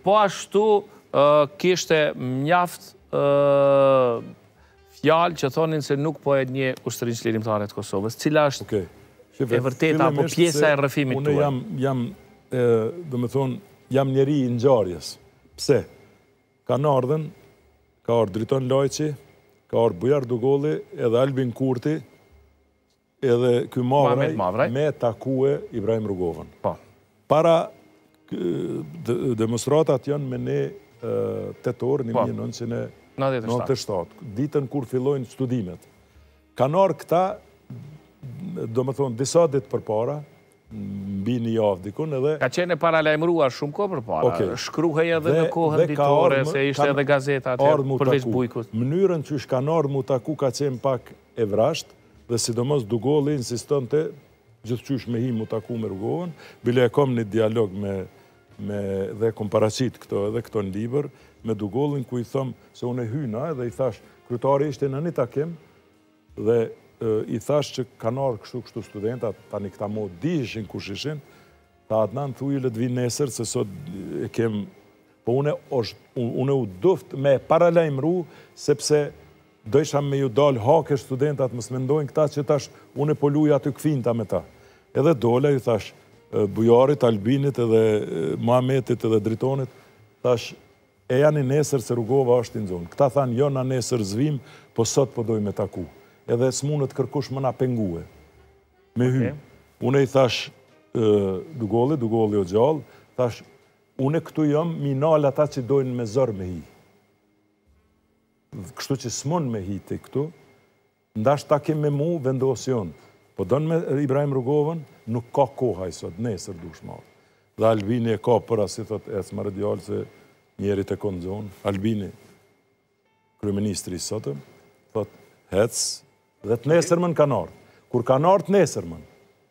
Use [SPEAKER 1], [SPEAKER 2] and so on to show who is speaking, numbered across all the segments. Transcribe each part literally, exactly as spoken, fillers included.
[SPEAKER 1] Po ashtu kishte mjaft fjalë që thonin se nuk po e nje ushtërinë çlirimtare të Kosovës. Cila është e vërteta apo pjesa e rrëfimit tuaj?
[SPEAKER 2] Unë jam, jam do me thonë, jam njeri i ngjarjes. Pse? Kanë ardhen, ka ardhur Driton Lajçi, ka ardhur Bujar Dugolli, edhe Albin Kurti, edhe ky Mavraj me takue Ibrahim Rugovën. Para demonstratat janë me ne tetor një mijë e nëntëqind e nëntëdhjetë e shtatë, ditën kur fillojnë studimet. Kanë ardhur këta, do me thonë, disa ditë përpara, mbi një javë dikun edhe...
[SPEAKER 1] Ka qenë paralajmëruar shumë kohë përpara, shkruhej edhe në kohën ditore, se ishte edhe gazeta atër përveç Bujkut.
[SPEAKER 2] Mënyrën që shkanë ardhur mu taku ka qenë pak e vrasht, dhe sidomos Dugolli insistonte gjithçysh me hi mu taku me Rugovën, bile e kom një dialog me dhe komparacit këto edhe këto në libër, me Dugollin ku i thëm se unë e hyna edhe i thash, kryetari ishte në një takim dhe i thash që kanë ardhur kështu kështu studentat, tani këta mo dihishin kush ishin, ta Adnan thuj le të vi nesër se sot e kem, po une une u duft me paralajmëru sepse do isha me ju dal hake studentat mos mendojnë këta që tash une po luj aty këfinta me ta. Edhe dola i thash Bujarit, Albinit edhe Muhametit edhe Dritonit, thash e janë i nesër se Rugova është i nxonë. Këta thanë jo na nesër zvim, po sot po doj me taku. Edhe s'munët kërkush më na pengue. Me hy. Une i thash Dugolli, Dugolli o gjallë, thash une këtu jam minal ata që dojnë me zër me hi. Kështu që s'mon me hi të këtu, ndash ta kem me mu vendosion. Po donë me Ibrahim Rugovën, nuk ka koha i sot, nesër dush marë. Dhe Albini e ka për asi thot e cë marë djallë se njerit e konë zonë. Albini, kryeministri i sotëm, thot hec, dhe të nesërmën kanë ardhur. Kur kanë ardhur të nesërmën,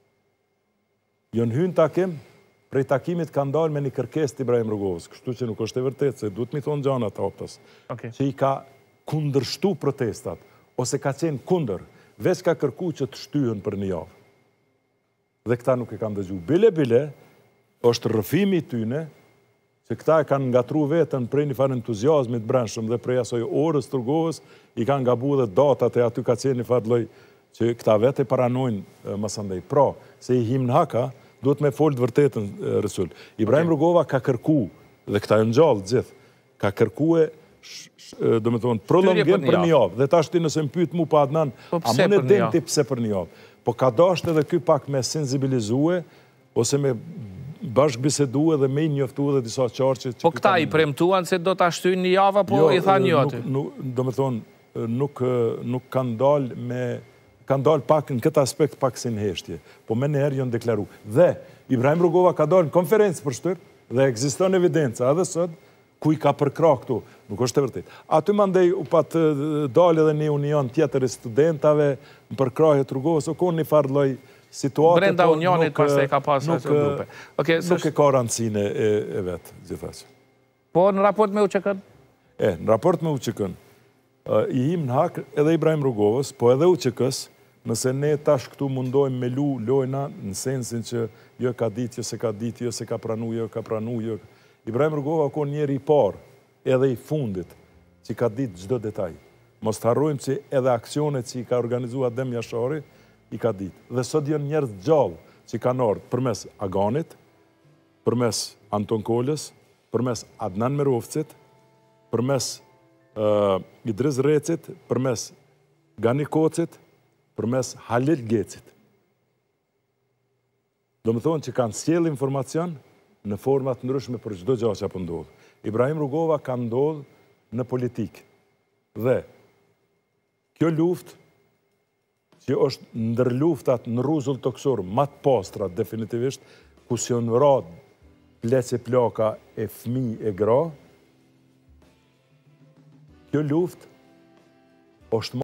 [SPEAKER 2] jënë hynë takim, prej takimit kanë dalë me një kërkesë të Ibrahim Rugovës, kështu që nuk është e vërtet, se duhet mi thonë gjana të optas, që i ka kundërshtu protestat, ose ka qenë kundër, veç ka kërku që të shtyhen për një javë. Dhe këta nuk e kanë dëgju. Bile, bile, është rrëfimi i tyne, që këta e kanë ngatru vetën prej një farë entuziazmit brendshëm dhe prej asoj orës të Rugovës, i kanë gabu dhe datat e aty ka qenë një farë loj që këta vete paranojnë masandej. Pra, se i him në haka, duhet me folë të vërtetën rësull. Ibrahim Rugova ka kërku, dhe këta e në gjallë gjithë, ka kërku e do me thonë, prolongim për një javë. Dhe ta shti nëse më pytë mu pa Adnan, a më në den ti pse për një javë. Po ka dasht edhe ky pak me sensibilizue, ose me bashkë bisedue dhe me njoftu dhe disa qarqe.
[SPEAKER 1] Po këta i premtuan se do të ashtu një javë, po i tha një aty?
[SPEAKER 2] Do me thonë, nuk kanë dalë me, kanë dalë pak në këtë aspekt pak si në heshtje. Po me nëherë jënë deklaru. Dhe Ibrahim Rugova ka dalë në konferencë për shtyrë, dhe egziston evidenca, edhe sot, ku i ka përkra këtu, nuk është të vërtet. Aty mandej u patë dalë edhe një union tjetër e studentave në përkrahje të Rugovës, o konë një farë loj situatë...
[SPEAKER 1] Brenda unionit pas e ka pasë në grupe.
[SPEAKER 2] Nuk e ka rëndësine e vetë, gjithashtë.
[SPEAKER 1] Po në raport me U Q K-n?
[SPEAKER 2] E, në raport me U Q K-n, i him në hak edhe Ibrahim Rugovës, po edhe U Q K-s, nëse ne tash këtu mundojmë me lu lojna, në sensin që jo ka ditë, jo se ka ditë, jo se ka pranu, jo ka pranu, jo... Ibrahim Rugova ka njeri i parë, edhe i fundit, që ka ditë çdo detaj. Mos të harrojmë që edhe aksionet që i ka organizuar Adem Jashari, i ka ditë. Dhe sot janë njerëz gjallë që kanë ardhur përmes Aganit, përmes Anton Kolës, përmes Adnan Merovcit, përmes Idris Recit, përmes Gani Kocit, përmes Halil Gecit. Do më thonë që kanë sjellë informacion në format ndryshme për çdo gjë që apo ndodh. Ibrahim Rugova ka ndodhur në politikë. Dhe kjo luftë, që është ndër luftat në rruzull toksor më të pastra definitivisht, ku si janë vrarë plece plaka e fëmijë e gra, kjo luftë është